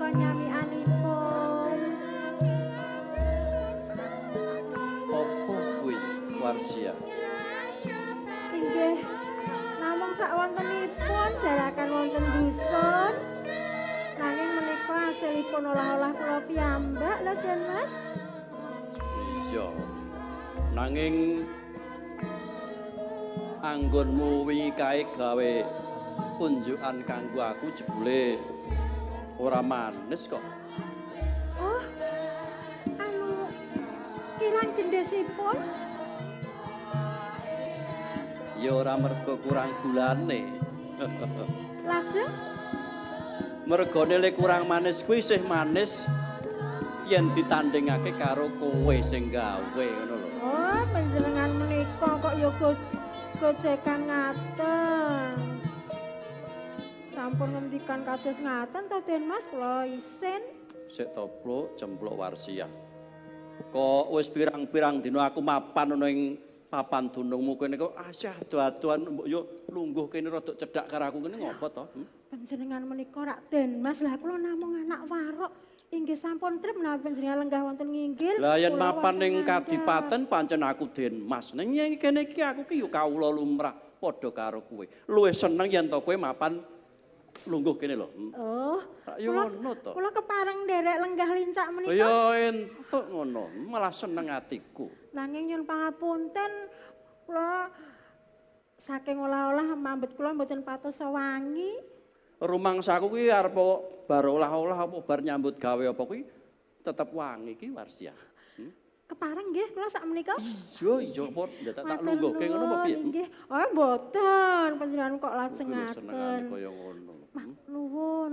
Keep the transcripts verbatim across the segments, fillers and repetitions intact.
panyamikanipun. Apa kuwi Warsia? Inggih namung sakwontenipun jarakan wonten dusun. Nanging menika asilipun olah-olah kula piyambak lho Den Mas. Iya. Nanging anggonmu wingi kae gawe unjukan kanggo aku jebule ora manis kok. Oh, anu kirang gendesipun? Ya ora mergo kurang gulane. Lajeng? Mergone le kurang manis kuwi isih manis yen ditandingake karo kowe sing gawe ngono lho. Oh, panjenengan menika kok ya gojekan ngaten. Sampun ngendikan kados ngaten to Den Mas, kula isin. Sik to pluk jempluk Warsiah. Kok wis pirang-pirang dina aku mapan ana ing papan dunungmu kene kok asyah ado-adoan mbok yo lungguh kene rada cedhak karo aku kene ngopo to? Hmm? Panjenengan menika rak Den Mas, lah kula namung anak warok. Inggih sampun trip menawi panjenengan lenggah wonten nginggil. Lah yen kula mapan wonten ning ngandhap. Kadipaten pancen aku Den Mas. Ning yen kene iki aku ki yo kawula lumrah padha karo kowe. Luwih seneng yen to kowe mapan lungguh kene lho. Hmm? Oh, Yo kula ngono to. kula kepareng nderek lenggah lincak menika. Ya entuk ngono, malah seneng atiku. Nanging nyun pangapunten kula saking olah-olah mambet kula mboten patos sawangi. Rumangsaku kuwi arep bar olah-olah apa bar nyambut gawe apa kuwi tetep wangi ki Warsiah. Hmm? Kepareng nggih kula sak menika. Iya iya apa tak tak lungguhke ngono apa piye? Nggih. Oh mboten, panjenengan kok lajeng Kuwi senengane ngaten. kaya ngono. Mak nuwun.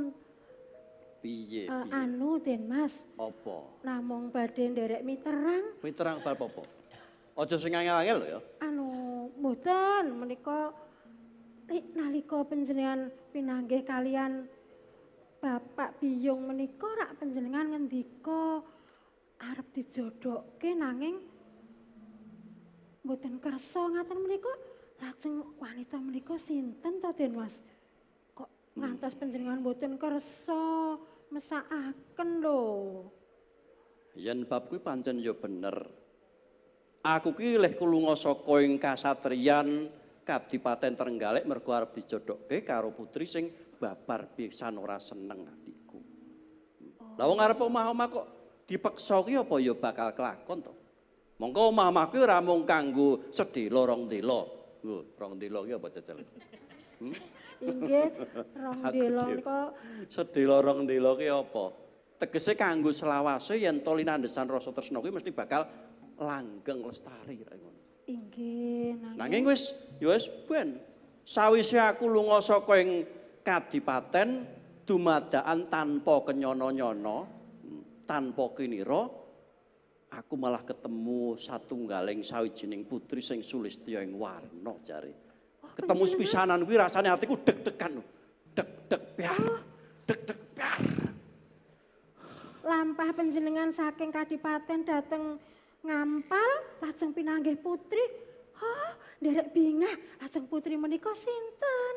Piye Eh, piye? anu Den Mas, Apa? namung badhe nderek miterang. Miterang bab apa? Aja sing angel-angel lho ya. Anu mboten menika eh, nalika panjenengan pinanggih kalian Bapak Biyung menika rak panjenengan ngendika arep dijodohke nanging mboten kersa ngaten menika. Lajeng wanita menika sinten to Den Mas? Kok ngantos panjenengan mboten kersa mesakaken lho. Yen bab kuwi pancen ya bener. Aku ki leh kulunga saka ing kasatriyan Kadipaten Trenggalek mergo arep dijodohke karo putri sing babar pisan ora seneng atiku. Lah wong arep omah-omah kok dipeksa ki apa ya bakal kelakon to. Mongko omah-omah kuwi ora mung kanggo sedhela rong dela. Lho, rong dela ki apa jajal? Hmm? Inggih, rong Aku dela dhewe. menika Sedhela rong dela ki apa? Tegese kanggo selawase yen to linandhesan rasa tresna kuwi mesti bakal langgeng lestari ra ngono. inggih Nanging wis ya wis ben. Sawise aku lunga saka ing Kadipaten dumadakan tanpa kenyono-nyono, tanpa kinira, aku malah ketemu satunggaling sawijining putri sing sulistya ing warna jare. Ketemu sepisanan kuwi rasane atiku deg-degan. Deg-deg piar. Deg-deg piar. lampah panjenengan saking Kadipaten dateng Ngampal lajeng pinanggih putri. Hah, nderek bingah lajeng putri menika sinten?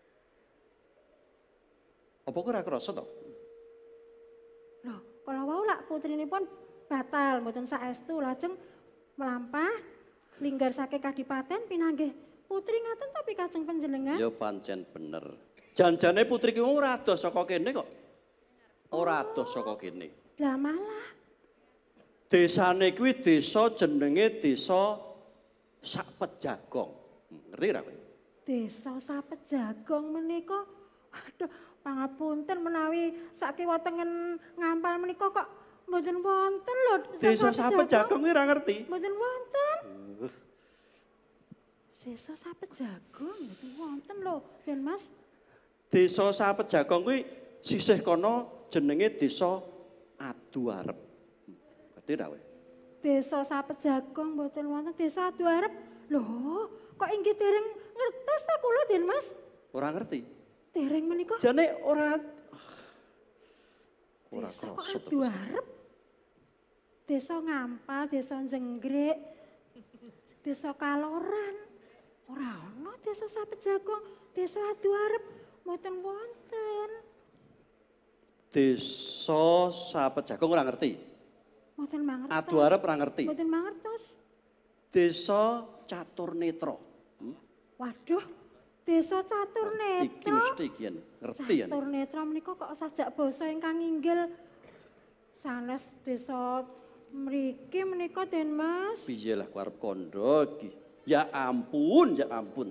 Apa kok ora krasa to? Loh, kalau wau lak putrinipun batal mboten saestu lajeng melampah linggar saking Kadipaten pinanggih putri ngaten tapi kajeng panjenengan. Ya pancen bener. Janjane putri ki ora adoh saka kene kok. Ora adoh saka kene. Lah malah Desane kuwi desa jenenge Desa Sapejagong. Ngerti ra kowe? Desa Sapejagong menika. Aduh, pangapunten menawi sakiwa tengen Ngampal menika kok mboten wonten lho. Desa Sapejagong kuwi ora ngerti. Mboten wonten. Desa Sapejagong mboten wonten lho, Den Mas. Desa Sapejagong kuwi sisih kono jenenge Desa Aduarep. Ngerti ra kowe? Desa Sapejagong mboten wonten Desa Aduarep. Lho, kok inggih dereng ngertos ta kula, Den Mas? Ora ngerti. Dereng menika Jane ora ora Desa kok krasa to. Aduarep. Desa Ngampal, Desa Jenggrek, Desa Kaloran. Ora ana Desa Sapejagong, Desa Aduarep mboten wonten. Desa Sapejagong ora ngerti. Mboten mangertos. Adu arep ora ngerti. Mboten mangertos. Desa Caturnetra. Hmm? Waduh, Desa Iki Caturnetra. mesti iki yen, ngerti ya. Caturnetra menika kok sajak basa ingkang inggil sanes desa mriki menika Den Mas. Piye lah ku arep kandha iki. Ya ampun, ya ampun.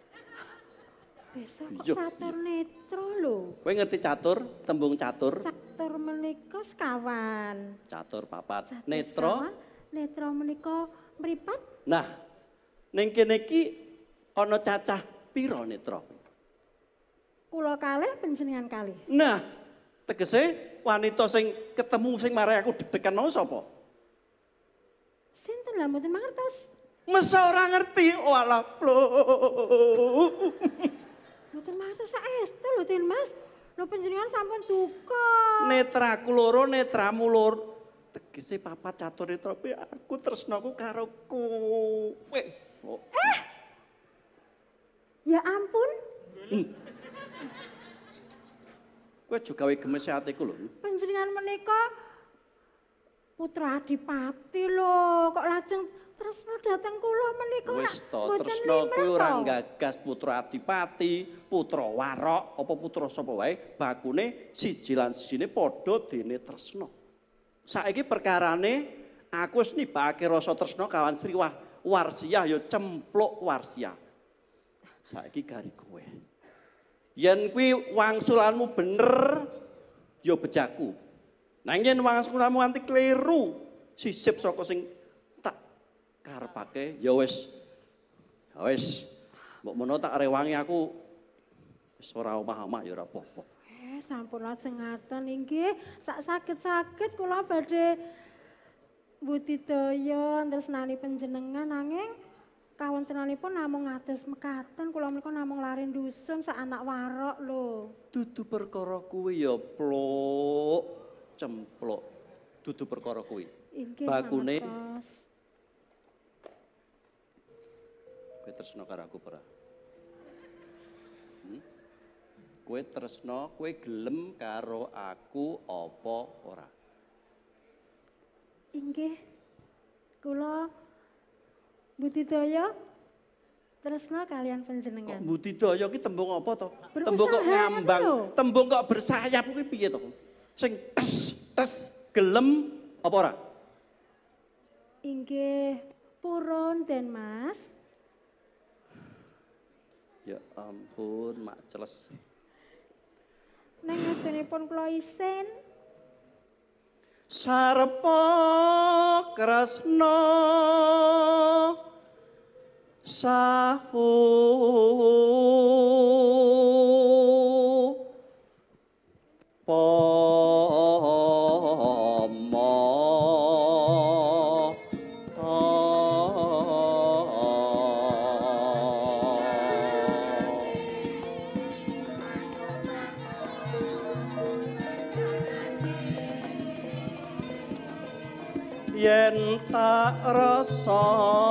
Desa kok Iya, Caturnetra lho. Kowe ngerti catur, tembung catur? Catur menika sekawan. Catur papat. Catur Netra. sekawan, Netra menika mripat. Nah, ning kene iki ana cacah pira netra? Kula kalih panjenengan kalih. Nah, tegese wanita sing ketemu sing marai aku deg-degan mau sapa? Sinten lah mboten mangertos. Mesa ora ngerti. Walah, plo. Mboten mangertos saestu lho Den Mas. Lho panjenengan sampun duka. Netraku loro, netramu loro. Tegese papat catur netra pe aku tresnaku karo kowe. Oh. Eh! Ya ampun, Kowe juga gawe gemes atiku lho. panjenengan menika putra Adipati lho, kok lajeng tresna dhateng kula menika nak Wis to, mboten tresna limer kuwi ora to. gagas putra Adipati, putra Warok, apa putra sapa wae, bakune siji lan sijine padha dene tresna. Saiki perkarane aku wis nibake rasa tresna kawan Sri Warsiyah ya cempluk Warsiyah. Saiki gari kowe. Yen kuwi wangsulanmu bener ya bejaku. Nang yen wangsulanmu anti kleru, sisip saka sing tak karepake ya wis. Ya wis. Mbok menawa tak rewangi aku wis ora omah-omah ya ora apa-apa. Eh, sampun lajeng ngaten inggih, sak saged-saged kula badhe budidaya tresnani panjenengan nanging kawontenanipun namung ngados mekaten kula menika namung lari dusun sak anak warok lho. Dudu perkara kuwi ya pluk, cempluk. Dudu perkara kuwi. Inggih. Bakune mangertos. kowe tresna karo aku ora? Hmm? Kowe tresna, kowe gelem karo aku apa ora? Inggih. Kula budidaya tresna kalian Kok panjenengan. budidaya ki tembung apa to? Berusaha Tembung kok ngambang, lho. tembung kok bersayap kuwi piye to? Sing tes tes gelem apa ora? Inggih, purun Den Mas. Ya ampun, mak celes. Nang ngajengipun kula isin Sarpa kresna sahu yen tak rasa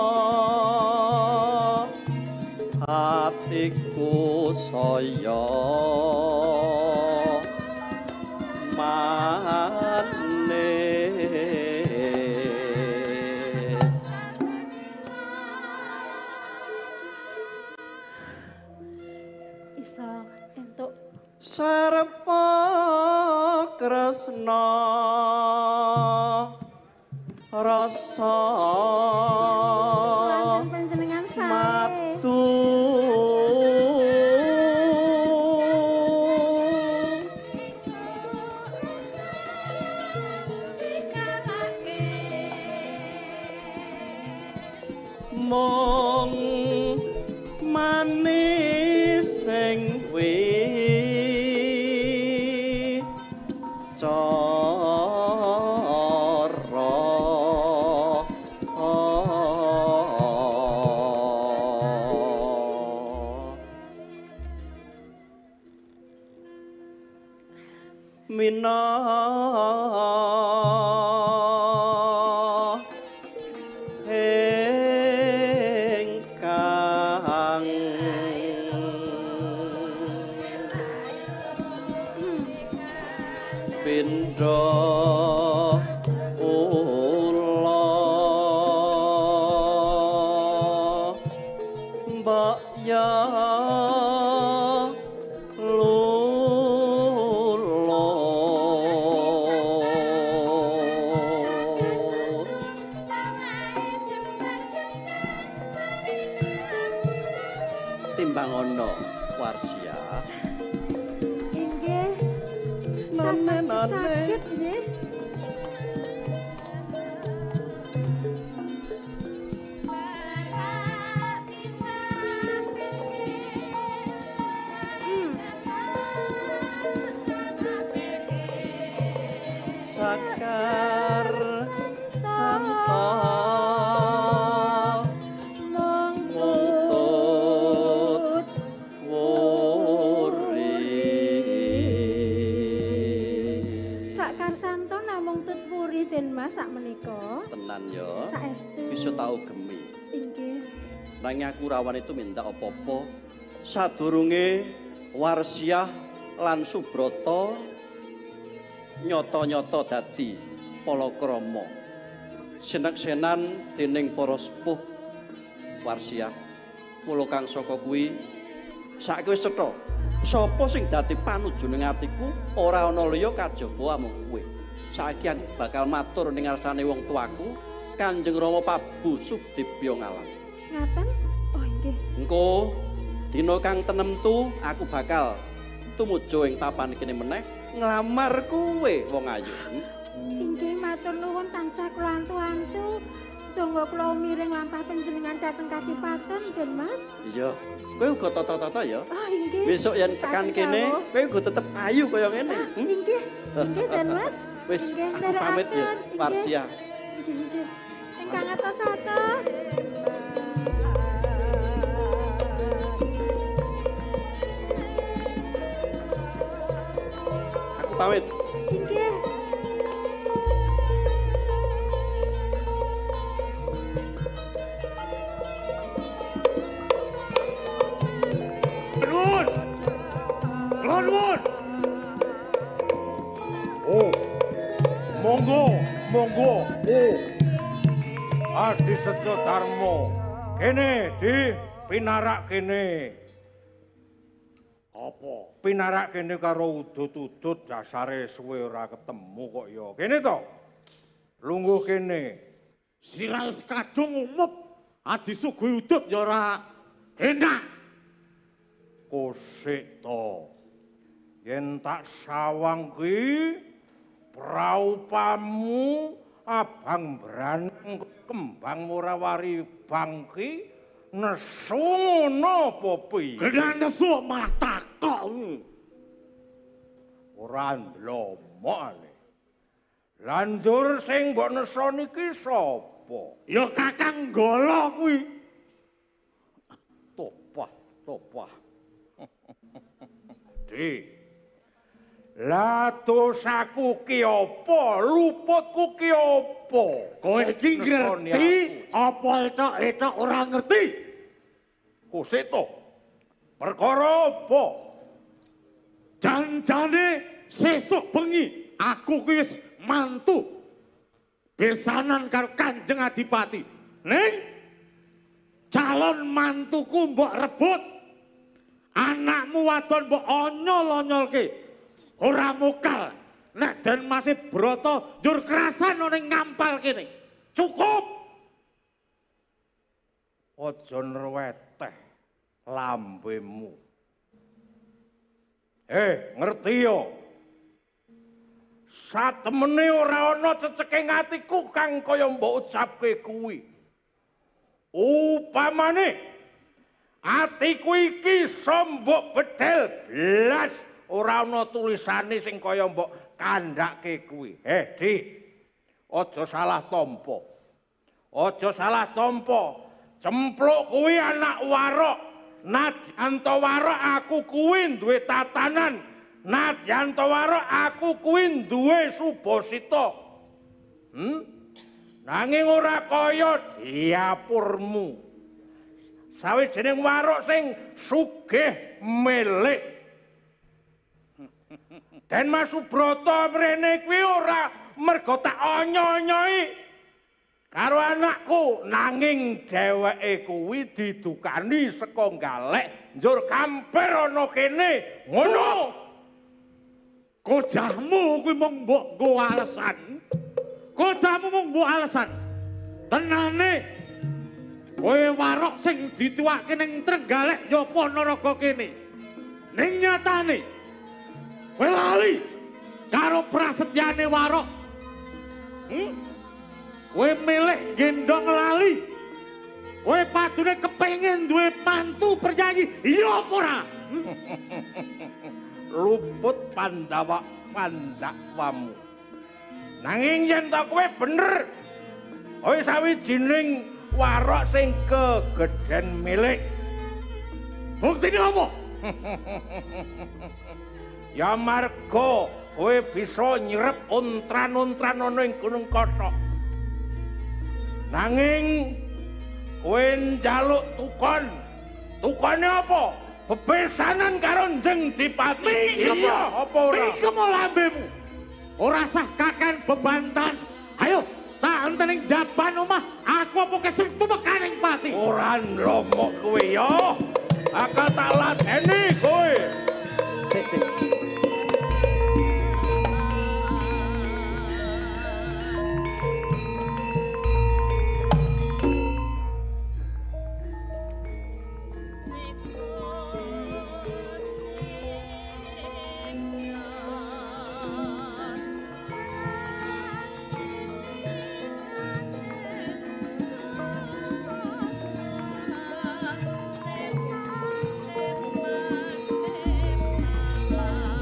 hatiku saya manis iso entuk sarpa kresna rasa Lanjut panjenengan sae. matu mong manis sing kuwi mina engkang Candra ula mbak ya lula timbang ana Warsia Inggih. Menenane. Sakit nggih. Sakar santa mungtut wuri Sakar santo namung tut puri den Mas sak menika. tenan ya Saestu. bisa tau gemi Inggih. nanging aku rawan itu minta apa-apa sadurunge Warsiah lan Subrata nyoto-nyoto dadi palakrama senek-senan dening para sepuh Warsiah mula kang saka kuwi saiki wis cetha sapa sing dadi panujuning atiku ora ana liya kajaba amung kowe saiki aku bakal matur ning ngarsane wong tuaku Kanjeng Rama Prabu Sudibya ngalam Ngaten? Oh inggih. engko dina kang tenemtu aku bakal tumuju ing papan kene meneh nglamar kowe wong ayu. Inggih matur nuwun tansah kula antu-antu. Donga kula miring lampah panjenengan dhateng Kadipaten, Den Mas. Iya, kowe uga tata-tata ya. Ah inggih. Besok yen tekan kene kowe uga tetep ayu kaya ngene. Ah, inggih. Inggih Den Mas. Wis Inggih, aku pamit ya, nderekaken. Warsia. Inggih, inggih. Ingkang atos-atos. Aku pamit. Inggih. Nuwun. Kula nuwun. Oh. Monggo, monggo. Oh. Adi Sejo Darmo. Kene, Di, pinarak kene. Apa? Pinarak kene karo udut-udut dasare suwe ora ketemu kok ya. Kene to. Lungguh kene. Sirah kadung umup. Adi suguh udut ya ora enak. Kosik to. Yen tak sawang kuwi praupamu abang braneng kembang ora wari bangki nesu ngono apa piye? Genah nesu malah takok. Ora ndlomok ale. Lanjur sing mbok neso niki sapa? Ya Kakang Golo kuwi. Topah, topah. Di. Lah dosaku ki apa? Luputku ki apa? Kowe iki ngerti apa etok-etok ora ngerti? Kusik to. Perkara apa? Janjane sesuk bengi aku ki wis mantu besanan karo Kanjeng Adipati. Ning calon mantuku mbok rebut. Anakmu wadon mbok onyol-onyolke. Ora mokal. Nek Den Mas Broto njur kerasan ning ngampal kene. Cukup. Aja nreweteh lambemu. Eh, ngerti yo. Satemene ora ana ceceking atiku kang kaya mbok ucapke kuwi. Upamane atiku iki sombok bedel blas ora ana tulisane sing kaya mbok kandhake kuwi. Eh, Di. Aja salah tampa. Aja salah tampa. Cempluk kuwi anak warok. Nadyan to warok aku kuwi duwe tatanan. Nadyan to warok aku kuwi duwe subasita. Hmm? Nanging ora kaya diapurmu. Sawijining warok sing sugih milik. Den Mas Subrata mrene kuwi ora mergo tak onyo-onyoi karo anakku, nanging dheweke kuwi didukani saka galek njur kamper ana kene. Ngono. Kojahmu kuwi mung mbok nggo alasan. Kojahmu mung mbok alasan. Tenane kowe warok sing dituwake ning Trenggalek ya apa naraga kene. Ning nyatane kowe lali karo prasetyane warok. Hmm? Kowe milih gendong lali. Kowe padune kepengin duwe mantu perjanji. Iya apa ora? Luput Pandawa pandakwamu. Nanging yen ta kowe bener, kowe sawijining warok sing kegeden milik. Buktine apa? Ya marga kowe bisa nyerep untran-untran ana ing Gunung Kothok. Nanging kowe njaluk tukon. Tukone apa? Bebesanan karo Njeng Dipati. Iya apa ora? Pikemu lambemu. Ora sah kaken bebantan. Ayo, tak enteni jaban omah. Aku apa kesel tumekaning pati. Ora nlomok kowe ya. Bakal tak ladeni kowe. Sik sik. Bye.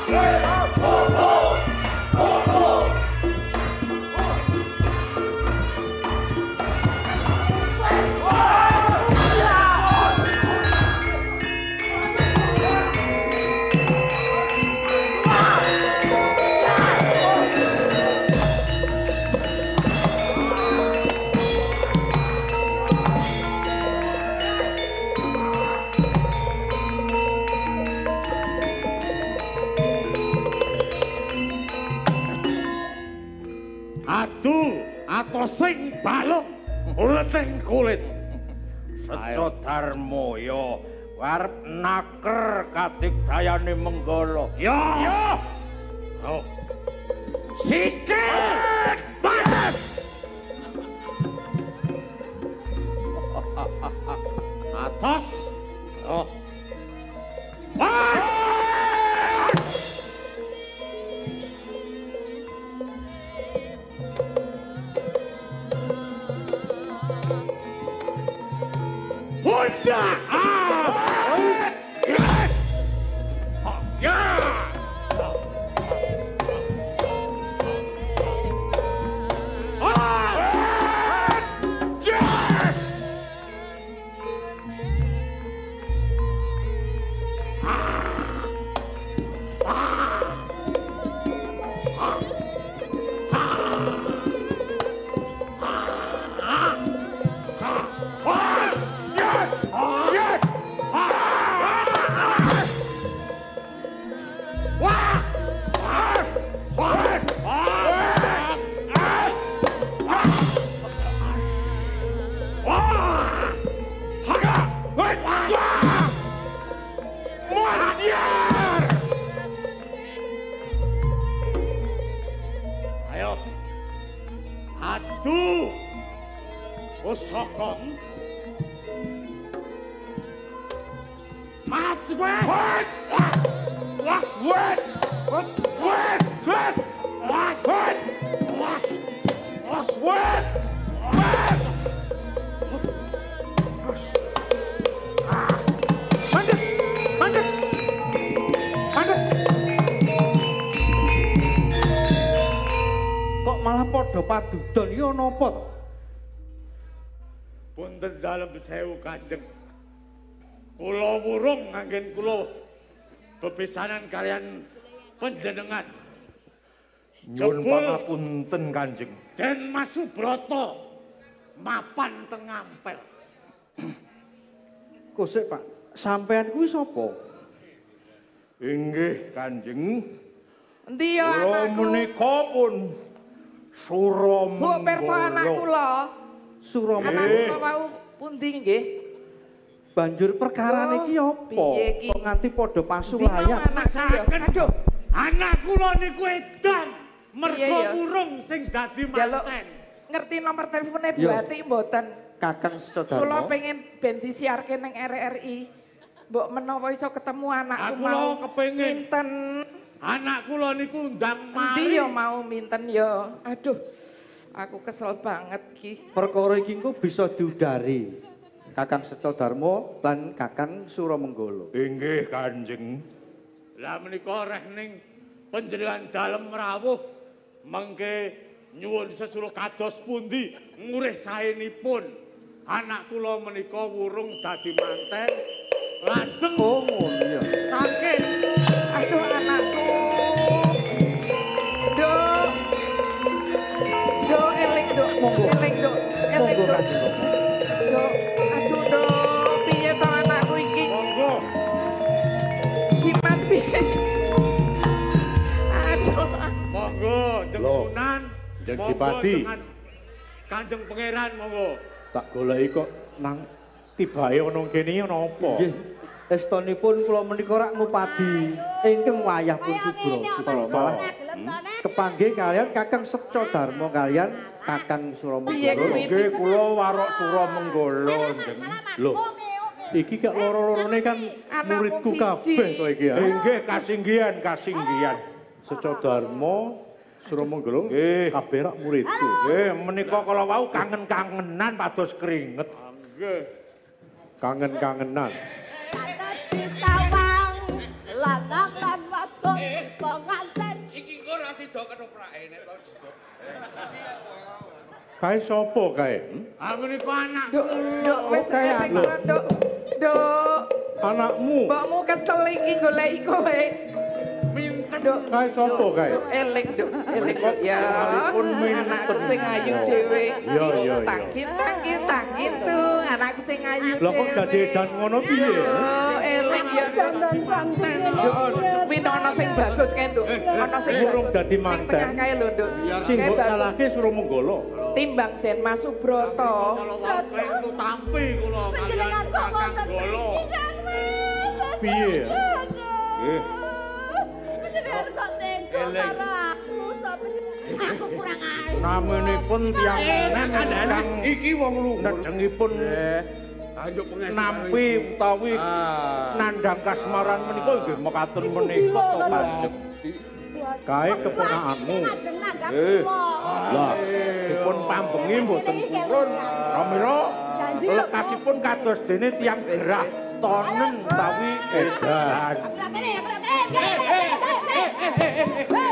Atau sing balung uleting kulit. Seco Darmoyo warep naker kadigdayane Menggala. Yo. Yo. Oh. Sikit banget. Atas. Oh. Ah! Honda! Ah! Yes! Yeah! Ah! Yes! Ayo, adu, usahakan, mat wes, wes, wes, wes, wes, wes, wes, wes, wes, wes, wes. Mandek, mandek, mandek. Kok malah padha padudon iki ana apa to? Punten dalem sewu Kanjeng. Kula wurung nganggen kula bepisanan kalian panjenengan. Nyuwun pangapunten Kanjeng. Den Mas Subrata mapan teng Ampel. Kosek Pak, sampean kuwi sapa? Inggih Kanjeng. Endi ya Kula anakku? menika pun Suramanggala. Bu perso anak kula. Suramanggala. Anak kula wau pundi nggih? Banjur perkarane iki apa? piye iki? Kok nganti padha Ndi pasulayan? mau anak saya? Aduh, Anak kula niku edan merga Iya, iya. wurung sing dadi jaluk manten. ngerti nomor telepone Bu Yo. Ati mboten? Kakang Secodarmo. Kula pengen ben disiarke ning R R I. Mbok menawa iso ketemu anakku Aku mau lho kepengin. minten. Anak kula niku ndang Endi mari. yo mau minten yo. Aduh. Aku kesel banget ki. Perkara iki engko bisa diudari. Kakang Secodarmo lan Kakang Suramanggala. Inggih Kanjeng. Lah menika reh ning panjenengan dalem rawuh mengke nyuwun sesuruh kados pundi ngurih saenipun. Anak kula menika wurung dadi manten. Lajeng Oh, ngono ya. saking Aduh anakku. Dok. Dok eling dok. Monggo. Eling dok. Eling Monggo dok. Kanjeng. Dok. Aduh dok. Piye to anakku iki? monggo Dimas piye? Aduh. monggo Jeng Loh, Sunan. Jeng monggo Dipati. dengan Kanjeng Pangeran monggo. Tak goleki kok nang tibae ana kene ana apa? Nggih. Estunipun kula menika rak ngupadi ingkang wayah pun Subro. Malah kepanggih kalian Kakang Secodarmo kalian Kakang Piye Suramanggala. kuwi? Nggih kula warok Suramanggala Jeng. Loh, iki kok loro-lorone kan Anakmu muridku siji. kabeh to iki ya. Nggih kasinggihan kasinggihan. Secodarmo Suramanggala Nggih. kabeh rak muridku. Nggih menika kala wau kangen-kangenan pados keringet. Nggih. Kangen-kangenan. Panas di sawang, lanang lan wadon pengantin. Iki engko ra sida ketoprake nek to juga. Kae sapa kae? Ah menika anak. Duk, duk, wis kae eling lho. Duk, duk. Anakmu. Mbokmu kesel iki goleki kowe. Minten. Duk, Kae sapa kae? duk, eling, duk, eling. Kok Ya, sekalipun minten. anakku sing ayu dhewe. Iya, iya, iya. Tangkit, tangkit, tangkit tuh, anakku sing ayu dhewe. Lah kok dadi edan ngono piye? Oh, eling ya. Dandan santing Kuwi ana sing bagus kae, Nduk. Ana sing Urung bagus. dadi Ning manten. tengah kae lho, Nduk. Sing Kae mbok bagus. salahke suruh menggolo. Timbang Den Mas Subroto. Kalau wong klentu tampi kula kalian Panjenengan kok Kakang wonten Golo. mriki, Kang Mas? Piye ya? Nggih. Panjenengan kok tega karo aku, tapi aku kurang ae. Namanipun tiyang kang Iki wong luhur. nedengipun Ayo pengen nampi utawi nandhang kasmaran menika nggih mekaten menika to Kanjeng. Kae keponakanmu. Lajeng nanggap Eh. kula. Lah, dipun pambengi mboten purun. Ramira, lekasipun kados dene tiyang gerah tonen utawi edan. Kene, kene, kene.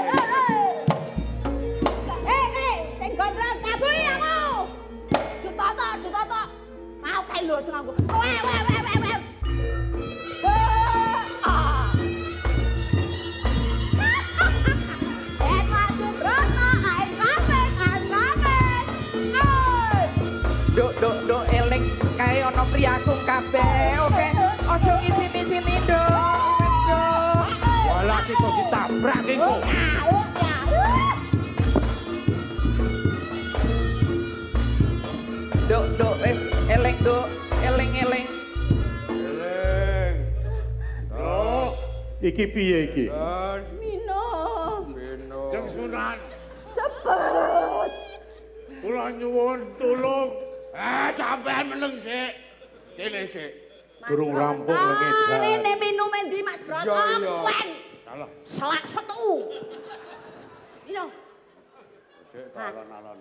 Eh, eh, sing gondrong tabuhi aku. Ditoto, ditoto. Mau kae lho sing aku. Weh, weh, weh, weh, weh. Eh, ah. Eh, Mas Subroto, I'm coming, I'm coming. Eh. Nduk, nduk, nduk, eling kae ana priyagung kabeh. Oke. Aja ngisini-sini, Nduk. Wis, Nduk. Walah kita ditabrak iki kok. Nduk, nduk, wis eling, Nduk. Eling, eling. Eling. Nduk. Iki piye iki? Mino, Beno. Jeng Sunan, cepet. kula nyuwun tulung. Eh, sampean meneng sik. Kene sik. Durung rampung lagi edan. Ini minum endi Mas Broto, Iya, iya. swen. Salah. Selak setu. Mino, Sik alon-alon.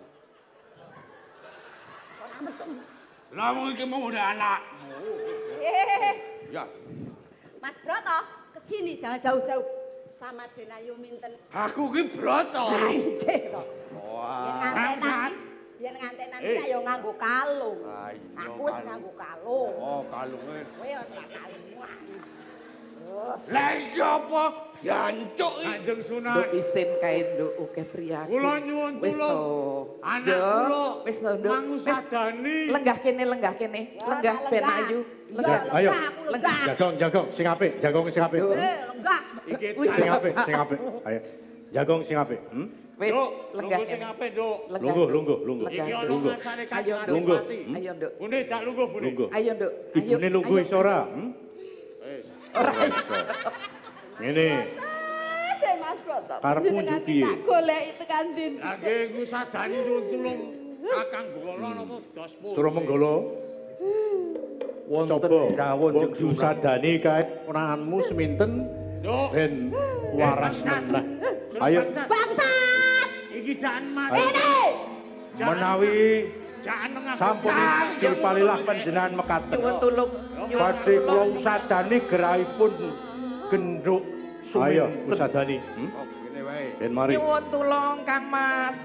ora metu. Lah wong iki mau udah anak. Eh, Ya. Mas Broto, kesini jangan jauh-jauh. Sama Denayu minten. Aku ki broto. Lah ijik kok. Wah. Yen ngantenan, yen ngantenan iki ya nganggo kalung. Ah, iya, Aku wis kalung. nganggo kalung. Oh, kalunge. Kowe ya ora kalungan. Terus Lah iya apa? Jancuk iki. Kanjeng Sunan, Nduk isin kae, Nduk. Oke, priyagung. kula nyuwun Wis tulung. to. Anak Yo, kula wis to, Nduk. mangu Wis. sadani. Lenggah kene, lenggah kene. Ya, Lenggah tak ben lenggah. ayu. Ya, Lenggah. Ayo. lenggah, aku lenggah. Jagong, jagong sing apik, jagong sing apik. Yo. Eh, lenggah. Iki Wih. Sing apik, sing apik. Ayo. Jagong sing apik. Hmm? Wis, Nduk, lenggah lungguh sing kene. apik, Nduk. Lenggah, Lungguh, Nduk. lungguh, lungguh. Lenggah, Iki Nduk. ana Lungguh. masane Ayo, Kanjeng Nduk. Lungguh. Adipati. Hmm? Ayo, Nduk. Bune jak lungguh, Bune. Lungguh. Ayo, Nduk. Ayo. Ibune lungguh ayo. iso ora? Hmm? Ora iso. Ngene, Dek Mas Broto. Karepmu panjenengan njuk piye? tak goleki tekan din. Lah nggih ku sadani nyuwun tulung Kakang Golo napa dos pun. suruh menggolo. Wonten dawuh Jeng Susadani kae ponakanmu seminten Nduk. ben waras meneh. Ayo. Bangsat! Iki jangan mati. Ini! Menawi Jangan nengah. sampun injil palilah panjenengan mekaten. Nyuwun tulung. Badhe kula usadani gerahipun genduk suminten. Ayo usadani. Hmm? Oh, ngene wae. Ben mari. Nyuwun tulung, Kang Mas.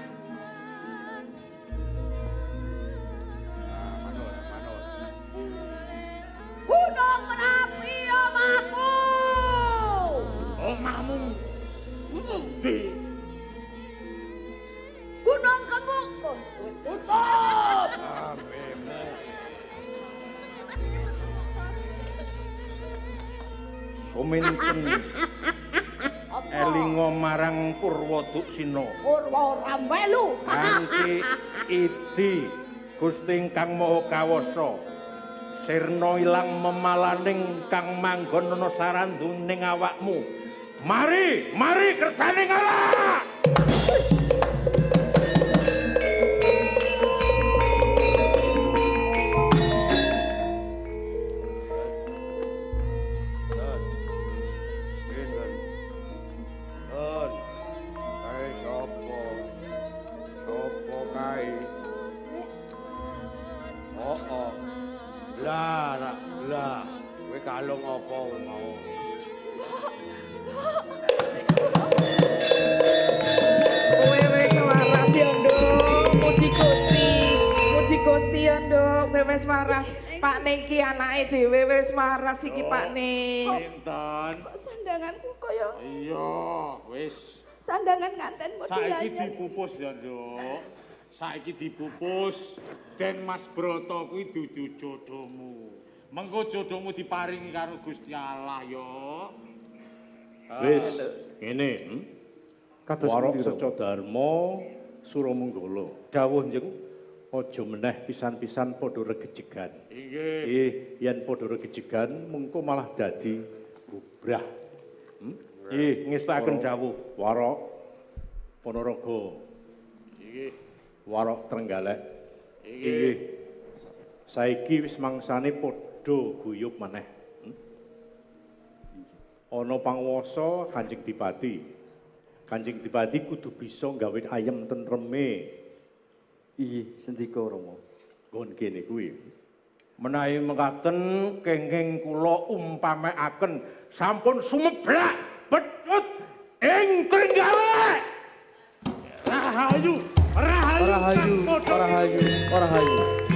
Manut, manut. Gunung Merapi omahku! Omahmu. Hmm. Di. Gunung Kemuk wis tutup. Ambemu. Suminten Apa? elinga marang Purwoduksina. Purwa ora melu. Kanthi idi Gusti ingkang Maha Kawasa. Sirna ilang memalaning kang manggon ana saranduning awakmu. Mari, mari kersaning Allah. Don. Pinten. Don. Kae sapa? Sapa kae? Oh, oh. Lah, lah, lah. Kowe kalung apa mau? wis waras. Pak niki anake dhewe wis waras iki Pak Ne. Sinten? Kok sandanganku kaya Iya, wis. sandangan nganten modelane. Saiki dipupus ya, Nduk. Saiki dipupus. Den Mas Broto kuwi dudu jodohmu. Mengko jodohmu diparingi karo Gusti Allah ya. Wis, ngene. Hmm? Warok Seco Darma Suramanggala. Dawuh njeng aja meneh pisan-pisan padha regejegan. Inggih. Eh, yen padha regejegan mengko malah dadi gubrah. Hmm? Ih, ngestakaken dawuh Warok Ponorogo. Inggih. Warok Trenggalek. Inggih. Saiki wis mangsane padha guyub maneh. Hmm? Ana panguwasa Kanjeng Dipati. Kanjeng Dipati kudu bisa gawe ayem tentreme. Iya, sendika Rama. Nggon kene kuwi. Menawi mekaten kenging kula umpamekaken sampun sumeblak betut ing Trenggalek. Rahayu, rahayu, Rahayu, rahayu, rahayu.